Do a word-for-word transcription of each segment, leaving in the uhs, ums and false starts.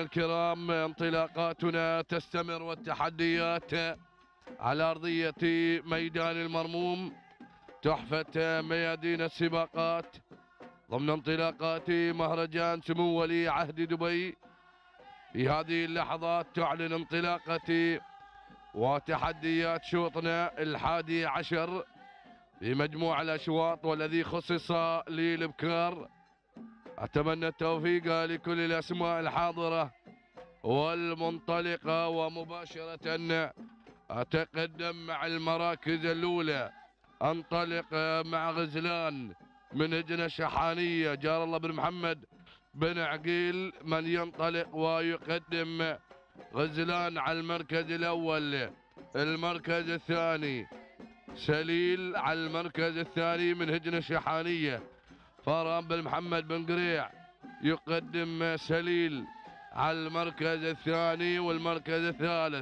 الكرام انطلاقاتنا تستمر والتحديات على أرضية ميدان المرموم تحفة ميادين السباقات ضمن انطلاقات مهرجان سمو ولي عهد دبي. في هذه اللحظات تعلن انطلاقة وتحديات شوطنا الحادي عشر في مجموع الأشواط والذي خصص للإبكار. أتمنى التوفيق لكل الأسماء الحاضرة والمنطلقة، ومباشرة أتقدم مع المراكز الأولى. أنطلق مع غزلان من هجنة شحانية جار الله بن محمد بن عقيل، من ينطلق ويقدم غزلان على المركز الأول. المركز الثاني سليل على المركز الثاني من هجنة شحانية. فاران بن محمد بن قريع يقدم سليل على المركز الثاني. والمركز الثالث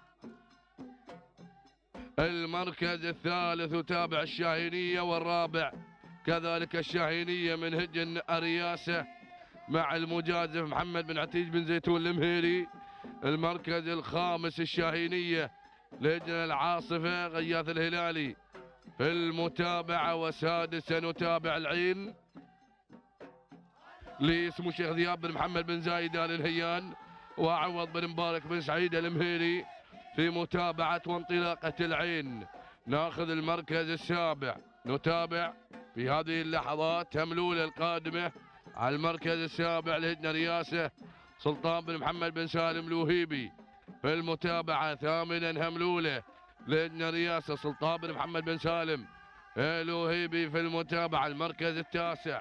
المركز الثالث يتابع الشاهينية، والرابع كذلك الشاهينية من هجن الرياسة مع المجازف محمد بن عتيج بن زيتون المهيري. المركز الخامس الشاهينية لهجن العاصفة غياث الهلالي في المتابعة. وسادسا نتابع العين لاسمه شيخ ذياب بن محمد بن زايد آل الهيان، وعوض بن مبارك بن سعيد المهيري في متابعة وانطلاقة العين. ناخذ المركز السابع. نتابع في هذه اللحظات هملولة القادمة على المركز السابع لهجنة رياسة سلطان بن محمد بن سالم الوهيبي في المتابعة. ثامنا هملولة لهجنة رياسة سلطان بن محمد بن سالم الوهيبي في المتابعة. المركز التاسع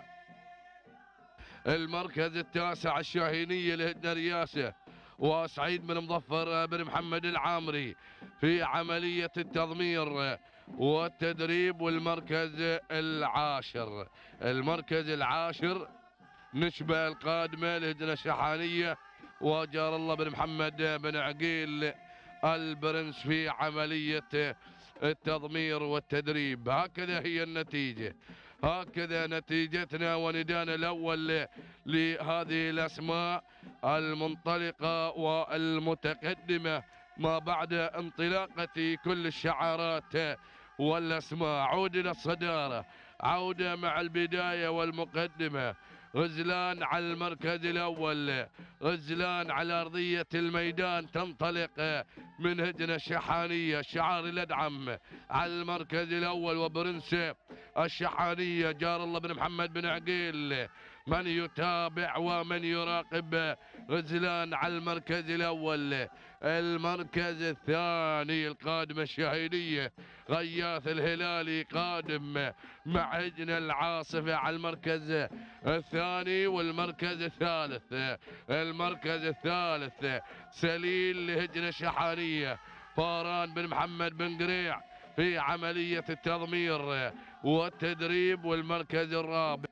المركز التاسع الشاهينية لهجنة رياسة وسعيد بن مظفر بن محمد العامري في عملية التضمير والتدريب. والمركز العاشر المركز العاشر نشبة القادمة لهجنة شحانية وجار الله بن محمد بن عقيل البرنس في عملية التضمير والتدريب. هكذا هي النتيجة، هكذا نتيجتنا وندانا الأول لهذه الأسماء المنطلقة والمتقدمة ما بعد انطلاقة كل الشعارات والأسماء. عود إلى الصدارة، عودة مع البداية والمقدمة. غزلان على المركز الأول، غزلان على أرضية الميدان تنطلق من هجنة الشحانية شعار الأدعم على المركز الأول. وبرنس الشحانية جار الله بن محمد بن عقيل من يتابع ومن يراقب غزلان على المركز الأول. المركز الثاني القادم الشاهينية غياث الهلالي قادم مع هجنة العاصفة على المركز الثاني. والمركز الثالث المركز الثالث سليل لهجنة شحانية فاران بن محمد بن قريع في عملية التضمير والتدريب. والمركز الرابع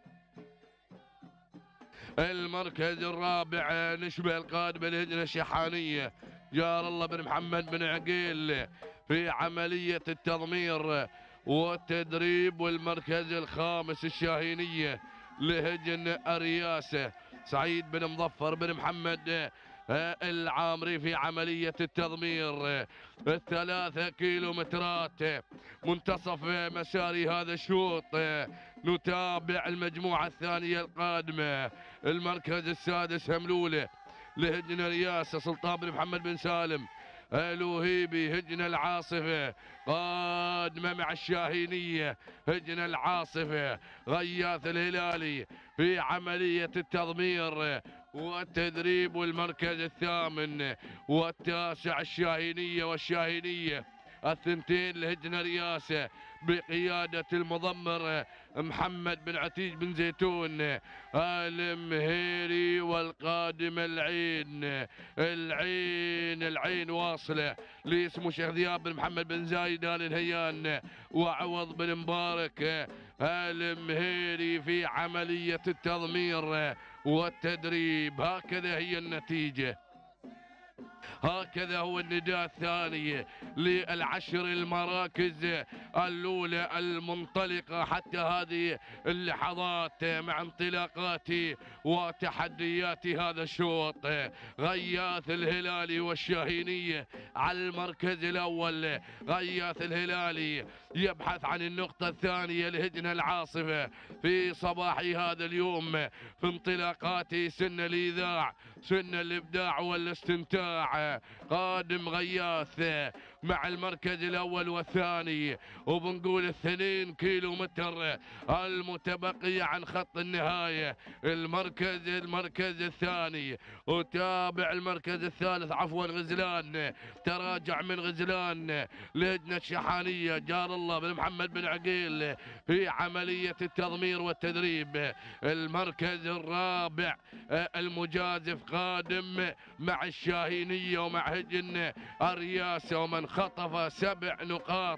المركز الرابع نشبة القادمة لهجنة الشحانية جار الله بن محمد بن عقيل في عملية التضمير والتدريب. والمركز الخامس الشاهينية لهجن الرياسة سعيد بن مظفر بن محمد العامري في عملية التضمير. الثلاثة كيلومترات منتصف مساري هذا الشوط. نتابع المجموعة الثانية القادمة. المركز السادس هملولة لهجن رياسة سلطان بن محمد بن سالم الوهيبي. هجن العاصفة قادمة مع الشاهينية هجن العاصفة غياث الهلالي في عملية التضمير والتدريب. والمركز الثامن والتاسع الشاهينية والشاهينية الثنتين لهجن رياسة بقيادة المضمر محمد بن عتيج بن زيتون المهيري. والقادم العين العين العين واصلة لاسمه شيخ ذياب بن محمد بن زايد آل الهيان وعوض بن مبارك المهيري في عملية التضمير والتدريب. هكذا هي النتيجة، هكذا هو النداء الثاني للعشر المراكز الأولى المنطلقة حتى هذه اللحظات مع انطلاقات وتحديات هذا الشوط. غياث الهلالي والشاهينية على المركز الأول. غياث الهلالي يبحث عن النقطة الثانية لهجنة العاصفة في صباح هذا اليوم في انطلاقات سن الإيذاع، سن الإبداع والاستمتاع. قادم غياث مع المركز الأول والثاني، وبنقول اثنين كيلو متر المتبقية عن خط النهاية. المركز المركز الثاني وتابع المركز الثالث عفوا غزلان، تراجع من غزلان لجنة شحانية جار الله بن محمد بن عقيل في عملية التضمير والتدريب. المركز الرابع المجازف قادم مع الشاهينية ومع هجن الرياسة، ومن خطف سبع نقاط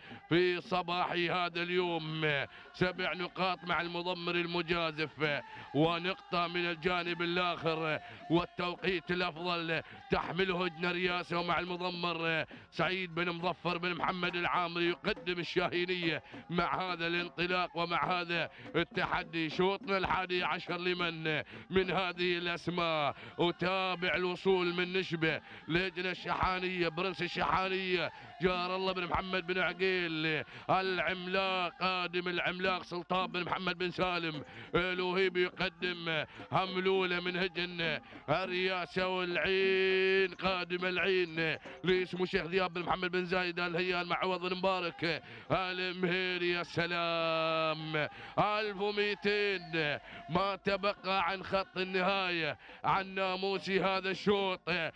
في صباح هذا اليوم. سبع نقاط مع المضمر المجازف ونقطة من الجانب الآخر، والتوقيت الأفضل تحمله هجن رياسة ومع المضمر سعيد بن مظفر بن محمد العامري. يقدم الشاهينية مع هذا الانطلاق ومع هذا التحدي. شوطنا الحادي عشر لمن من هذه الأسماء. وتابع الوصول من نشبة لجنة الشحانية، برنس الشحانية جار الله بن محمد بن عقيل. العملاق قادم العملاق سلطان بن محمد بن سالم الوهيبي يقدم هملولة من هجن الرياسة والعين. قادم العين لاسمه شيخ ذياب بن محمد بن زايد الهيان مع عوض بن مبارك المهيري. يا سلام، ألف ومئتين ما تبقى عن خط النهاية، عن ناموس هذا الشوط.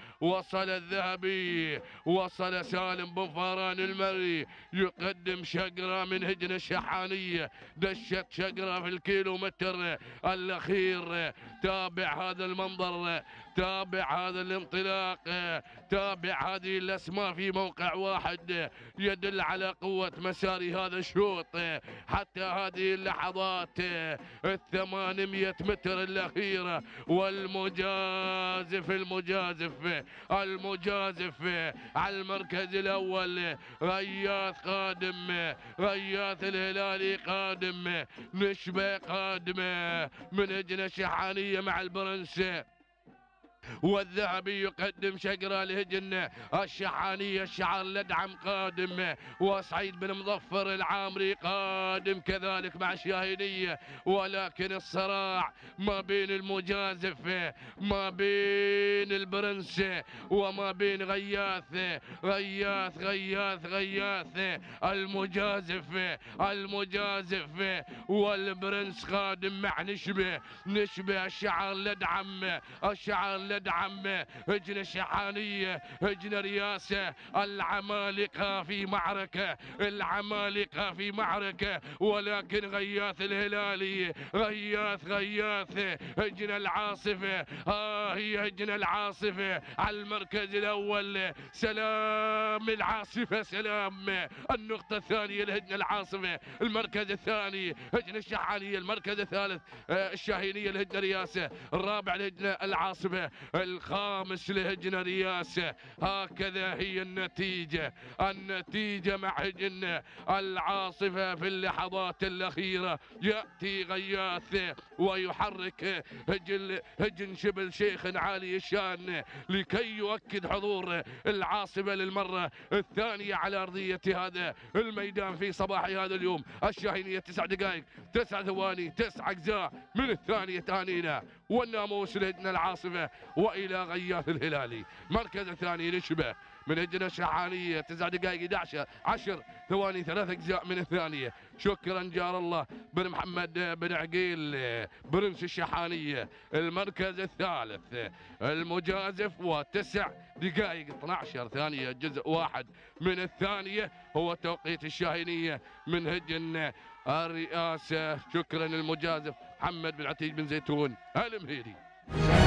وصل الذهبي، وصل سالم بن فاران المري يقدم شقرة من هجن الشحانية. دشت شقرة في الكيلومتر الأخير. تابع هذا المنظر، تابع هذا الانطلاق، تابع هذه الأسماء في موقع واحد يدل على قوة مسار هذا الشوط حتى هذه اللحظات. الثمانمية متر الأخيرة، والمجازف المجازف المجازف على المركز الأول. غياث قادم، غياث الهلالي قادم، نشبة قادمة من هجنة شحانية مع البرنس، والذهبي يقدم شقرة لهجن الشحانية. الشعار لدعم قادم، وسعيد بن مظفر العامري قادم كذلك مع الشاهينية. ولكن الصراع ما بين المجازف، ما بين البرنس، وما بين غياث. غياث غياث غياث المجازف، المجازف والبرنس قادم مع نشبه. نشبه الشعار لدعم، الشعار لدعم هجن الشحانية، هجن رياسة. العمالقة في معركة، العمالقة في معركة، ولكن غياث الهلالي، غياث غياث هجن العاصفة. ها هي هجن العاصفة على المركز الأول. سلام العاصفة، سلام. النقطة الثانية لهجن العاصفة. المركز الثاني هجن الشحانية. المركز الثالث الشاهينية لهجن رياسة. الرابع لهجن العاصفة. الخامس لهجن رياسة. هكذا هي النتيجة، النتيجة مع هجن العاصفة في اللحظات الأخيرة. يأتي غياث ويحرك هجن هجن شبل شيخ عالي الشان لكي يؤكد حضور العاصفة للمرة الثانية على أرضية هذا الميدان في صباح هذا اليوم. الشاهينية تسع دقائق تسع ثواني تسع أجزاء من الثانية تانينا، والناموس لهجن العاصفة وإلى غياث الهلالي. مركز الثاني نشبة من هجن الشحانية تسع دقائق احد عشر عشر ثواني ثلاث أجزاء من الثانية. شكرا جار الله بن محمد بن عقيل برنس الشحانية. المركز الثالث المجازف وتسع دقائق اثني عشر ثانية جزء واحد من الثانية هو توقيت الشاهينية من هجن الرئاسة. شكرا المجازف محمد بن عتيج بن زيتون المهيري.